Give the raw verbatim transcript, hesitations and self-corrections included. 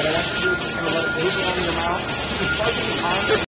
I have to do is just kind of let it ooze along your mouth. Just fudge it behind it.